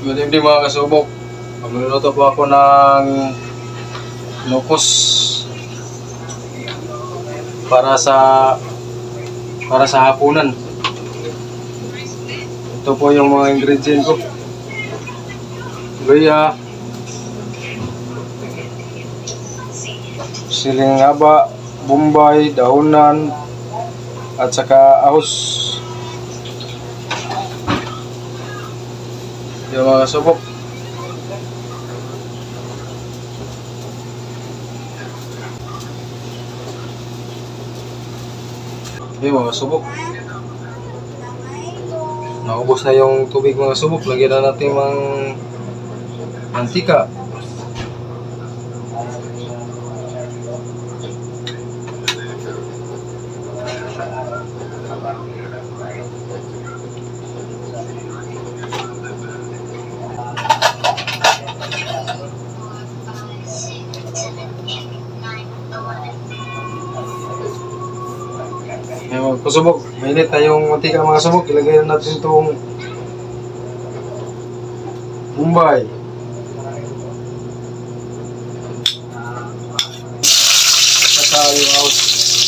Good evening mga kasubok. Magluluto po ako ng nukos para sa hapunan. Ito po yung mga ingredient ko. Luya, siling haba, bombay, dahunan, at saka ahos. Yung mga subok. Yung mga subok. Naubos na yung tubig mga subok. Lagyan na natin ng mantika. Yung pasubok, mainit na yung mantika mga subok. Ilagay na natin itong bombay. At saka yung ahos.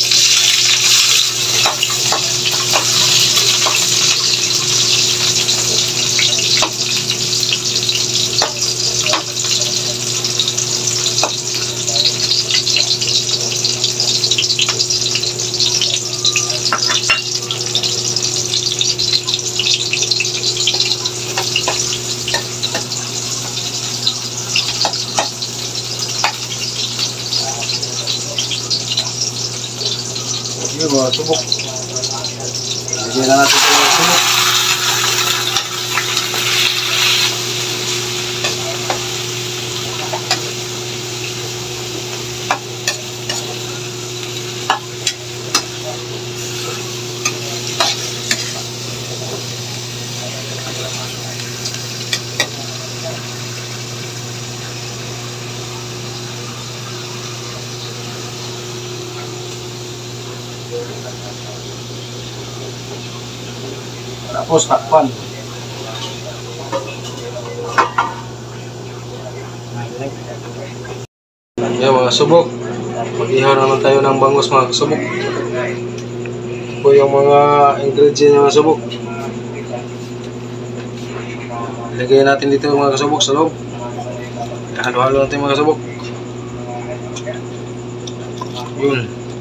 Yun mga subok. Lagyan na natin ito mga subok. Tapos takpan. Yan mga subok. Mag-ihaw naman tayo ng bangus mga subok. Ito po yung mga ingredients ng mga subok. Ilagay natin dito mga subok sa loob. Halo-halo natin mga subok. Yun.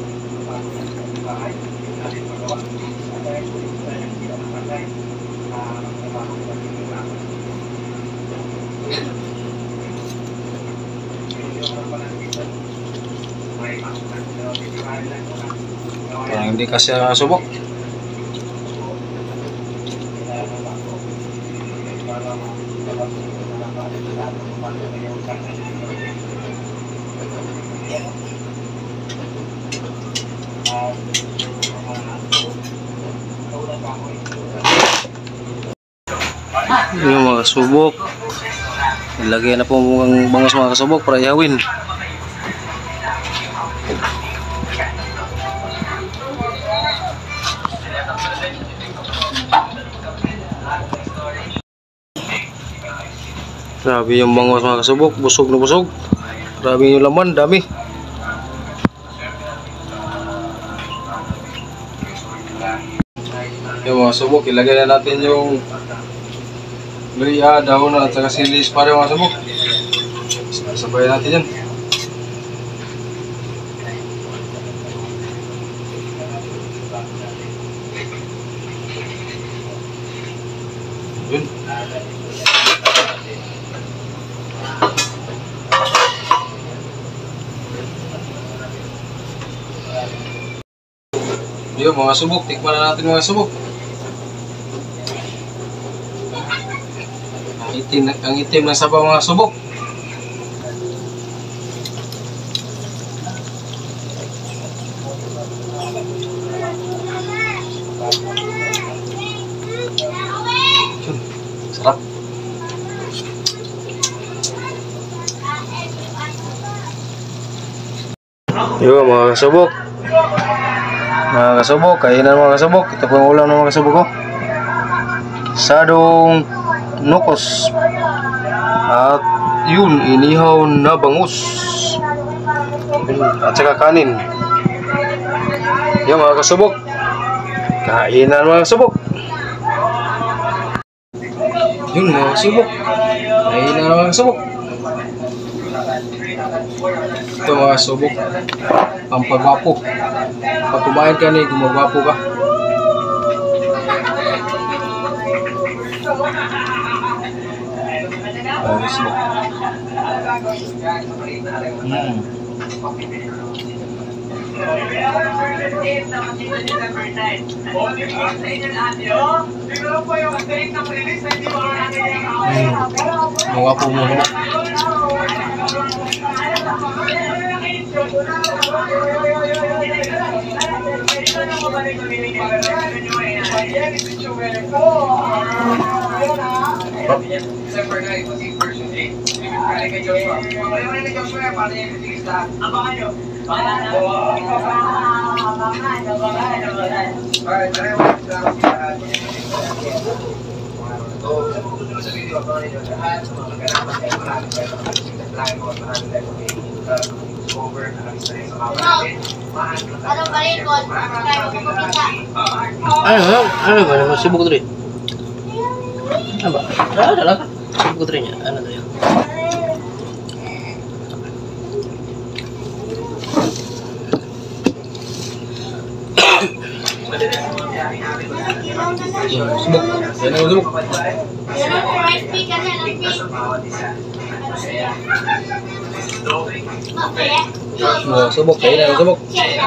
Kaya hindi kasi subok. Yung mga subok, ilagay na po ang bangus mga kasubok para ihawin. Grabe yung bangus mga kasubok, busog na busog. Grabe yung laman, dami. Yung mga subok, ilagay na natin yung luya, dahon at saka silis para mga subok. Sabay natin yan. Yun. Yun mga subok, tikman na natin mga subok. Ang itim ng sabaw mga subok. Sarap. Yun mga kasubok. Mga kasubok, kainan mga kasubok. Ito po yung ulam ng mga kasubok ko. Sadong nukos At yun, inihaw na bangus. At saka kanin. Yan mga kasubok. Kainan mga kasubok. Yun mga kasubok. Kainan mga kasubok. Ito mga kasubok. Pampagwapo. Pag kumain ka ni, gumagwapo ka. Ayos mo. Mawapong mo naman. Ano ba naman sibuk tadi? Apa? Ada lah kan? Sibuk tadinya. Ano to yun? Subok. Yan ang subok. Subok. Kainan ang subok.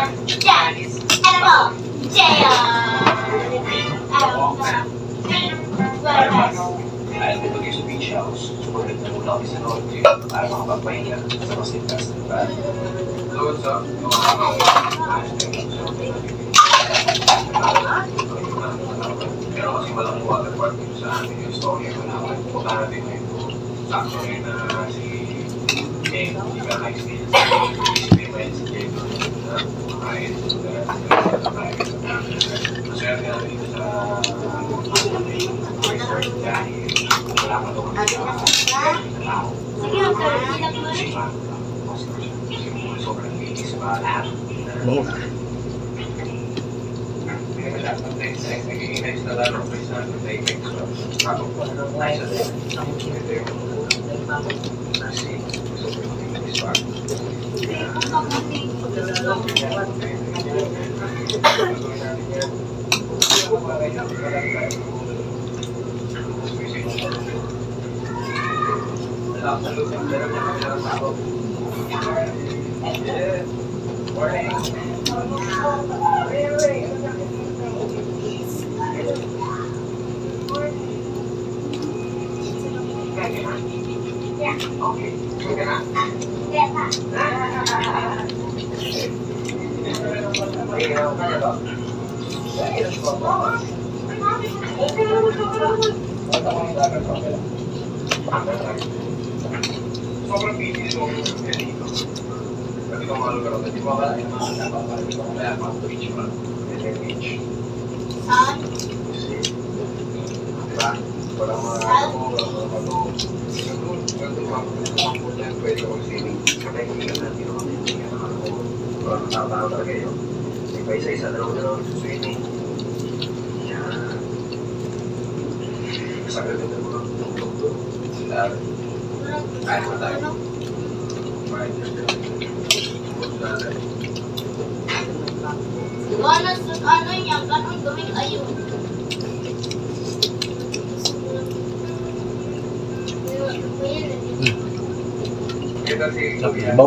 Bau.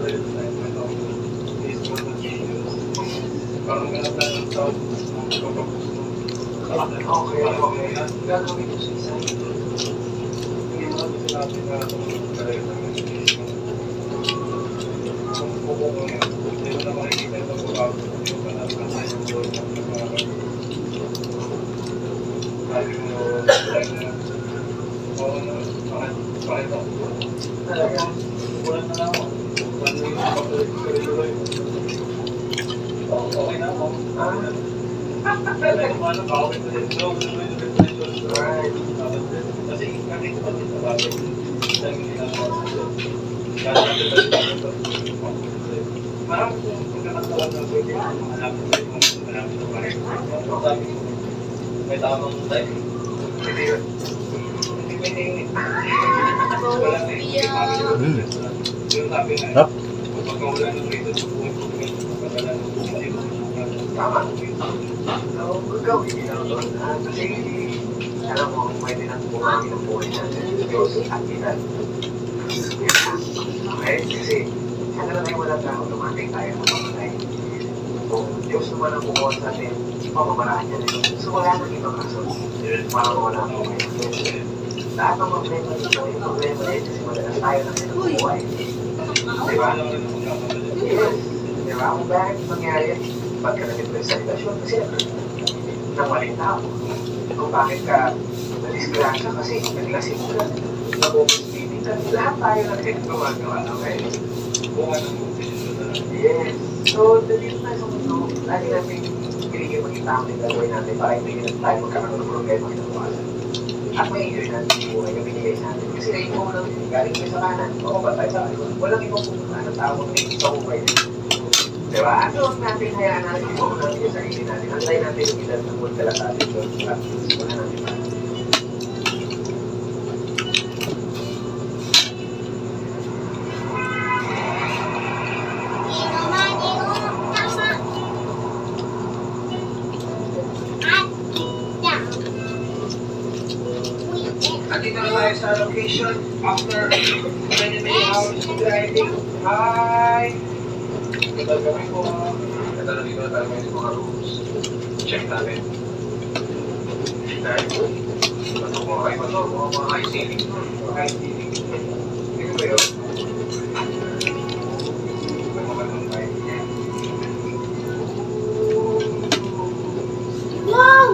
Parang ganap lang ng sound. Sarap. Alam mo, pwede nang bumagi ng buhay natin sa Diyos at kita. Okay? Kasi, sana na tayo walang tao, dumating tayo ng pagkakay. Kung Diyos naman ang bukuha sa atin, pamamaraan niya rin. So, wala nang ibang kaso. Parang wala ang buhay. Lahat ng problema dito, yung problema na yun, kasi madalas tayo na rin ang buhay. Diba? Yes. Diba? Kung bakit nangyari, pagka nag-impress sa relasyon, kasi nang maling tao. Kung bakit ka na-disgrasya kasi naglasing ka, nabubusbitin ka, lahat tayo na rin gumagawa. Okay? Yes. So, dito tayo sa mundo, lagi natin pinigil magkita ang gagawin natin para hindi tayo magkakaroon ng problema sa buwasan. At may enjoy natin yung buhay na binigay sa atin. Kasi kayo mo lang, galing kayo sa kanan, o ba tayo sa kanan? Walang ibang pumunta ng tawag na ito sa buhay. Diba? Ano ang natin hayaan natin yung natin yung sarili natin? Antay natin yung ilan ng magdala sa atin doon. At wala natin pa. Andito na tayo sa location after many hours of driving. Hi! Ganda kami po. Ganda na dito na tayo may mga rooms. Check natin. Dahil ito mga kayo ito, mga high ceiling. Mga high ceiling. Tingnan ba yun? May mga ganun tayo. Wow!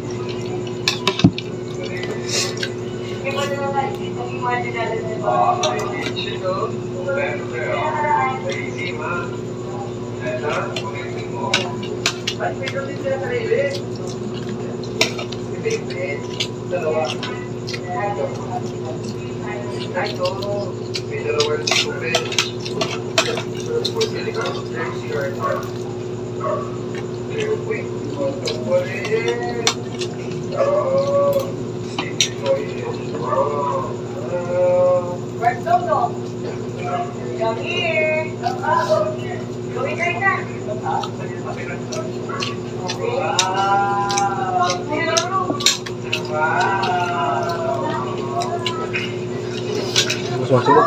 Masuk.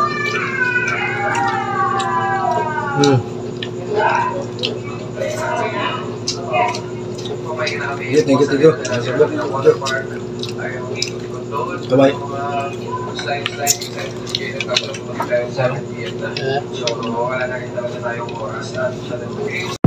Yeah, thank you. Bye-bye. So, wala na rin talaga tayong oras at